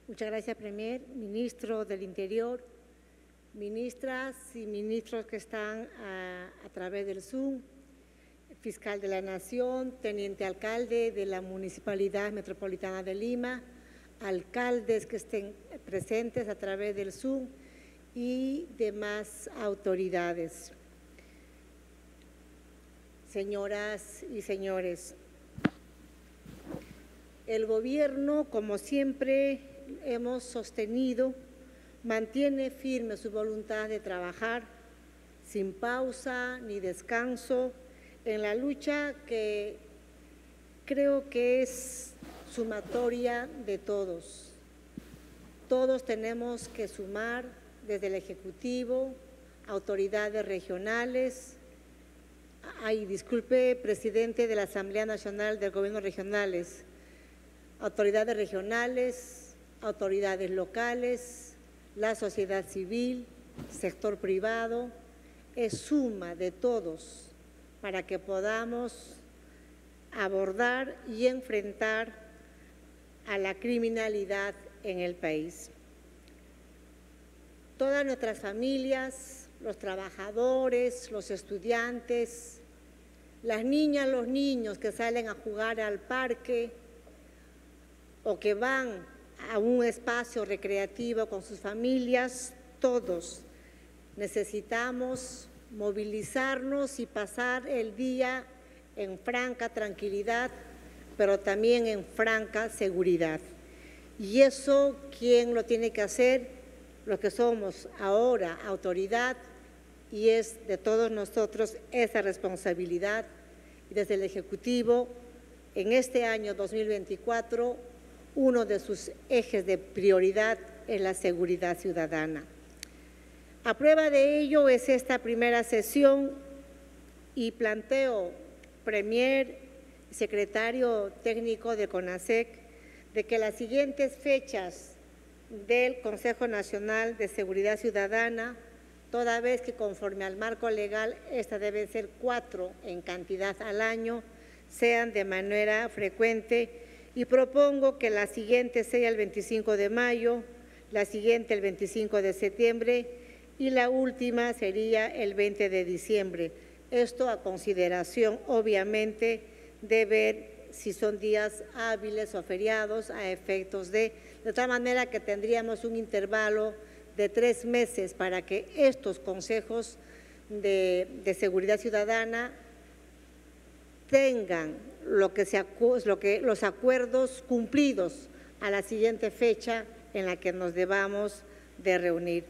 Muchas gracias, Premier, ministro del Interior, ministras y ministros que están a través del Zoom, fiscal de la Nación, teniente alcalde de la Municipalidad Metropolitana de Lima, alcaldes que estén presentes a través del Zoom y demás autoridades. Señoras y señores, el gobierno, como siempre hemos sostenido, mantiene firme su voluntad de trabajar sin pausa ni descanso en la lucha que creo que es sumatoria de todos. Todos tenemos que sumar desde el Ejecutivo, autoridades regionales, disculpe, presidente de la Asamblea Nacional del Gobierno Regionales, autoridades regionales, autoridades locales, la sociedad civil, sector privado, es suma de todos para que podamos abordar y enfrentar a la criminalidad en el país. Todas nuestras familias, los trabajadores, los estudiantes, las niñas, los niños que salen a jugar al parque o que van a un espacio recreativo con sus familias, todos necesitamos movilizarnos y pasar el día en franca tranquilidad, pero también en franca seguridad. Y eso, ¿quién lo tiene que hacer? Los que somos ahora autoridad, y es de todos nosotros esa responsabilidad. Y desde el Ejecutivo, en este año 2024, uno de sus ejes de prioridad es la seguridad ciudadana. A prueba de ello es esta primera sesión y planteo, Premier, secretario técnico de CONASEC, de que las siguientes fechas del Consejo Nacional de Seguridad Ciudadana, toda vez que conforme al marco legal, esta debe ser 4 en cantidad al año, sean de manera frecuente, y propongo que la siguiente sea el 25 de mayo, la siguiente el 25 de septiembre y la última sería el 20 de diciembre. Esto a consideración, obviamente, de ver si son días hábiles o feriados a efectos de tal manera que tendríamos un intervalo de 3 meses para que estos consejos de seguridad ciudadana tengan los acuerdos cumplidos a la siguiente fecha en la que nos debamos de reunir.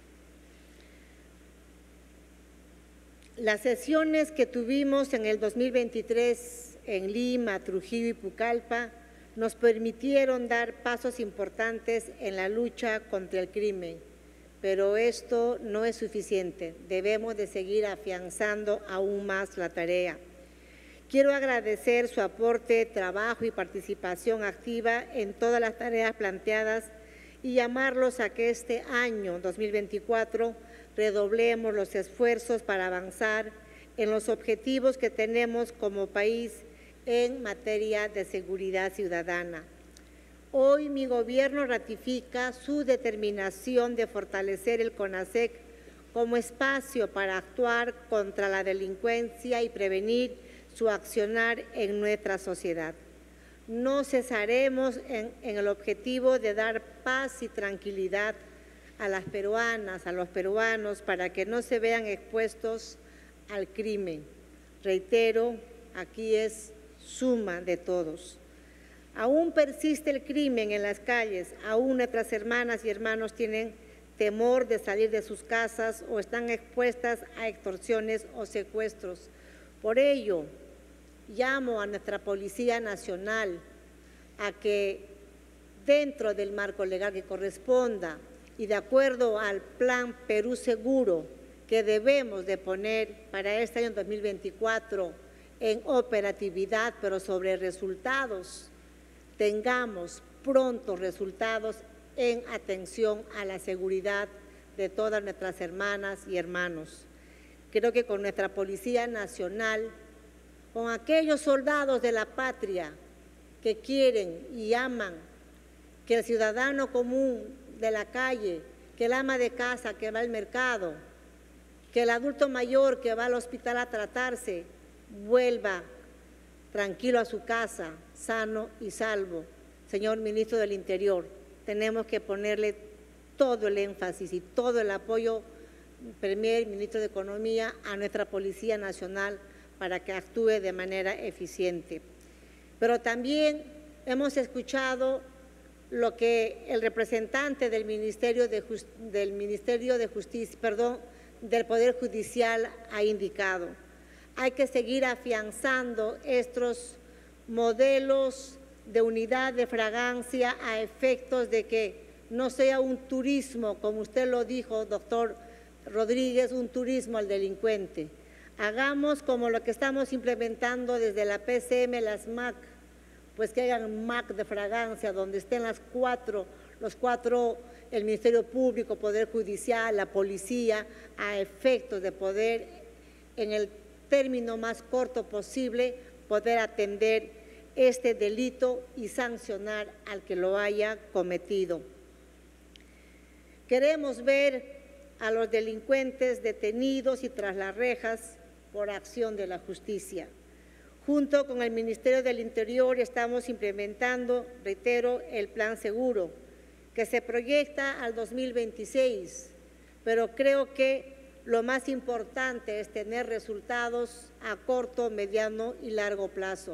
Las sesiones que tuvimos en el 2023 en Lima, Trujillo y Pucallpa nos permitieron dar pasos importantes en la lucha contra el crimen, pero esto no es suficiente, debemos de seguir afianzando aún más la tarea. Quiero agradecer su aporte, trabajo y participación activa en todas las tareas planteadas y llamarlos a que este año 2024 redoblemos los esfuerzos para avanzar en los objetivos que tenemos como país en materia de seguridad ciudadana. Hoy mi gobierno ratifica su determinación de fortalecer el CONASEC como espacio para actuar contra la delincuencia y prevenir su accionar en nuestra sociedad. No cesaremos en el objetivo de dar paz y tranquilidad a las peruanas, a los peruanos, para que no se vean expuestos al crimen. Reitero, aquí es suma de todos. Aún persiste el crimen en las calles, aún nuestras hermanas y hermanos tienen temor de salir de sus casas o están expuestas a extorsiones o secuestros. Por ello, llamo a nuestra Policía Nacional a que dentro del marco legal que corresponda y de acuerdo al Plan Perú Seguro que debemos de poner para este año 2024 en operatividad, pero sobre resultados, tengamos prontos resultados en atención a la seguridad de todas nuestras hermanas y hermanos. Creo que con nuestra Policía Nacional, con aquellos soldados de la patria que quieren y aman, que el ciudadano común de la calle, que el ama de casa que va al mercado, que el adulto mayor que va al hospital a tratarse, vuelva tranquilo a su casa, sano y salvo. Señor Ministro del Interior, tenemos que ponerle todo el énfasis y todo el apoyo, Premier, Ministro de Economía, a nuestra Policía Nacional para que actúe de manera eficiente. Pero también hemos escuchado lo que el representante del del Poder Judicial ha indicado. Hay que seguir afianzando estos modelos de unidad de fragancia a efectos de que no sea un turismo, como usted lo dijo, doctor Rodríguez, un turismo al delincuente. Hagamos como lo que estamos implementando desde la PCM, las MAC, pues que hagan MAC de fragancia, donde estén los cuatro, el Ministerio Público, Poder Judicial, la Policía, a efectos de poder, en el término más corto posible, poder atender este delito y sancionar al que lo haya cometido. Queremos ver a los delincuentes detenidos y tras las rejas por acción de la justicia. Junto con el Ministerio del Interior estamos implementando, reitero, el Plan Seguro, que se proyecta al 2026, pero creo que lo más importante es tener resultados a corto, mediano y largo plazo.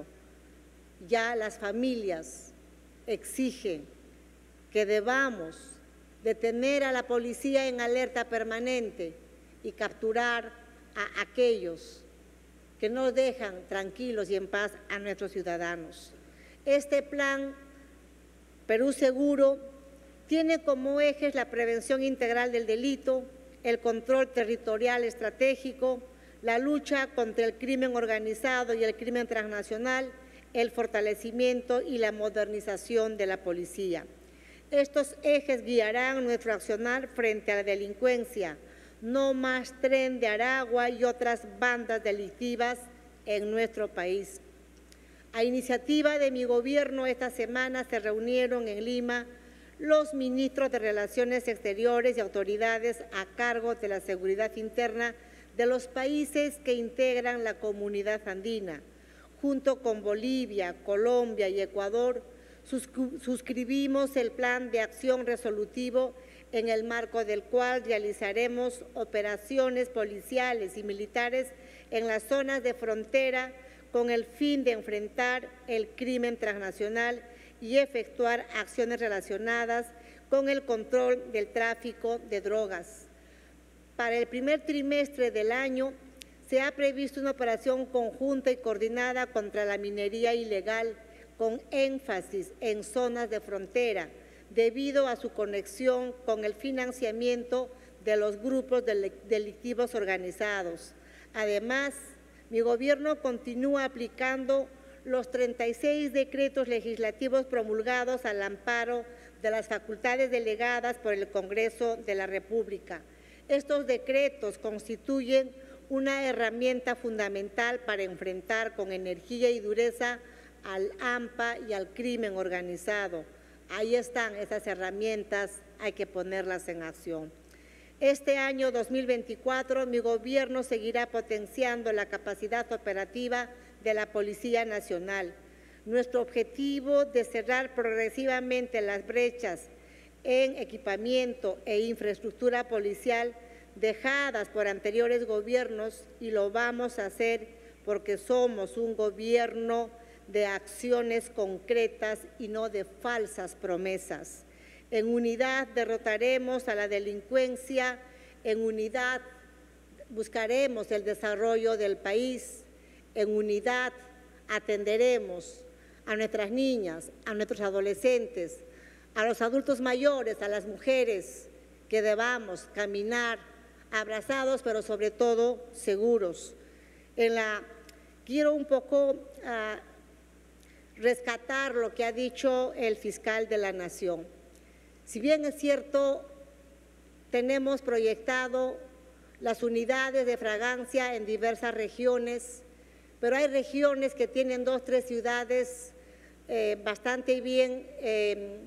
Ya las familias exigen que debamos detener a la policía en alerta permanente y capturar a aquellos que no dejan tranquilos y en paz a nuestros ciudadanos. Este plan Perú Seguro tiene como ejes la prevención integral del delito, el control territorial estratégico, la lucha contra el crimen organizado y el crimen transnacional, el fortalecimiento y la modernización de la policía. Estos ejes guiarán nuestro accionar frente a la delincuencia, no más Tren de Aragua y otras bandas delictivas en nuestro país. A iniciativa de mi gobierno, esta semana se reunieron en Lima los ministros de Relaciones Exteriores y autoridades a cargo de la seguridad interna de los países que integran la comunidad andina. Junto con Bolivia, Colombia y Ecuador, suscribimos el Plan de Acción Resolutivo en el marco del cual realizaremos operaciones policiales y militares en las zonas de frontera con el fin de enfrentar el crimen transnacional y efectuar acciones relacionadas con el control del tráfico de drogas. Para el primer trimestre del año se ha previsto una operación conjunta y coordinada contra la minería ilegal con énfasis en zonas de frontera, debido a su conexión con el financiamiento de los grupos delictivos organizados. Además, mi gobierno continúa aplicando los 36 decretos legislativos promulgados al amparo de las facultades delegadas por el Congreso de la República. Estos decretos constituyen una herramienta fundamental para enfrentar con energía y dureza al AMPA y al crimen organizado. Ahí están esas herramientas, hay que ponerlas en acción. Este año 2024, mi gobierno seguirá potenciando la capacidad operativa de la Policía Nacional. Nuestro objetivo de cerrar progresivamente las brechas en equipamiento e infraestructura policial dejadas por anteriores gobiernos, y lo vamos a hacer porque somos un gobierno de acciones concretas y no de falsas promesas. En unidad derrotaremos a la delincuencia, en unidad buscaremos el desarrollo del país, en unidad atenderemos a nuestras niñas, a nuestros adolescentes, a los adultos mayores, a las mujeres, que debamos caminar abrazados, pero sobre todo seguros. Quiero un poco rescatar lo que ha dicho el fiscal de la Nación. Si bien es cierto, tenemos proyectado las unidades de fragancia en diversas regiones, pero hay regiones que tienen 2 o 3 ciudades bastante bien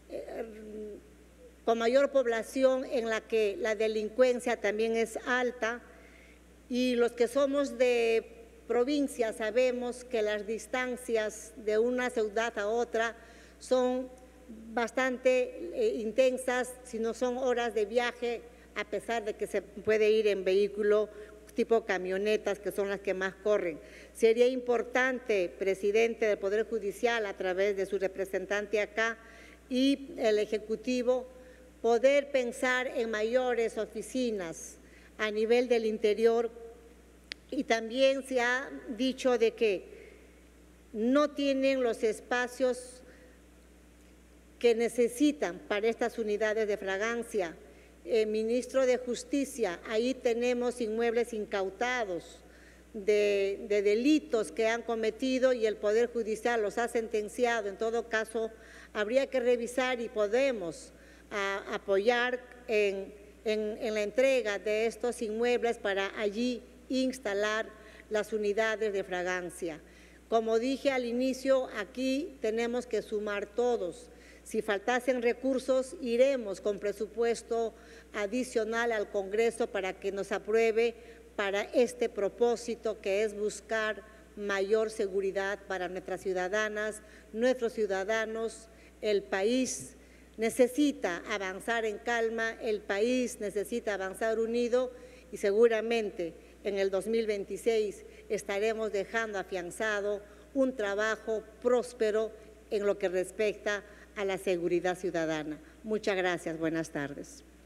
con mayor población, en la que la delincuencia también es alta, y los que somos de provincia sabemos que las distancias de una ciudad a otra son bastante intensas, si no son horas de viaje, a pesar de que se puede ir en vehículo tipo camionetas, que son las que más corren. Sería importante, presidente del Poder Judicial, a través de su representante acá y el Ejecutivo, poder pensar en mayores oficinas a nivel del interior. Y también se ha dicho de que no tienen los espacios que necesitan para estas unidades de fragancia. Ministro de Justicia, ahí tenemos inmuebles incautados de delitos que han cometido y el Poder Judicial los ha sentenciado. En todo caso, habría que revisar y podemos apoyar en la entrega de estos inmuebles para allí instalar las unidades de fragancia. Como dije al inicio, aquí tenemos que sumar todos. Si faltasen recursos, iremos con presupuesto adicional al Congreso para que nos apruebe para este propósito, que es buscar mayor seguridad para nuestras ciudadanas, nuestros ciudadanos. El país necesita avanzar en calma, el país necesita avanzar unido, y seguramente en el 2026 estaremos dejando afianzado un trabajo próspero en lo que respecta a la seguridad ciudadana. Muchas gracias. Buenas tardes.